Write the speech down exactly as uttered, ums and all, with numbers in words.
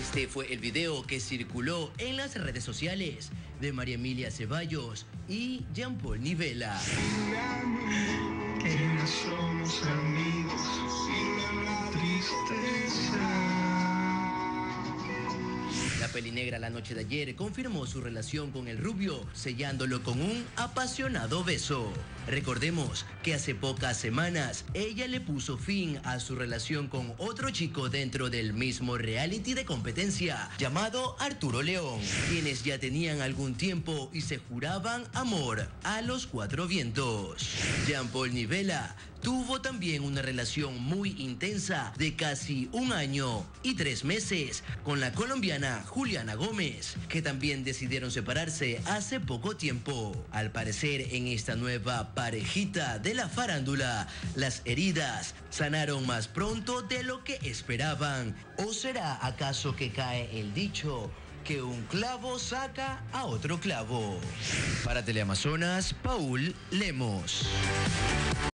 Este fue el video que circuló en las redes sociales de María Emilia Ceballos y Jean Paul Nivela. Que no somos amigos sin la tristeza. La pelinegra la noche de ayer confirmó su relación con el rubio, sellándolo con un apasionado beso. Recordemos que hace pocas semanas ella le puso fin a su relación con otro chico dentro del mismo reality de competencia llamado Arturo León, quienes ya tenían algún tiempo y se juraban amor a los cuatro vientos. Jean Paul Nivela tuvo también una relación muy intensa de casi un año y tres meses con la colombiana Juliana Gómez, que también decidieron separarse hace poco tiempo. Al parecer, en esta nueva parejita de la farándula, las heridas sanaron más pronto de lo que esperaban. ¿O será acaso que cae el dicho que un clavo saca a otro clavo? Para Teleamazonas, Paul Lemos.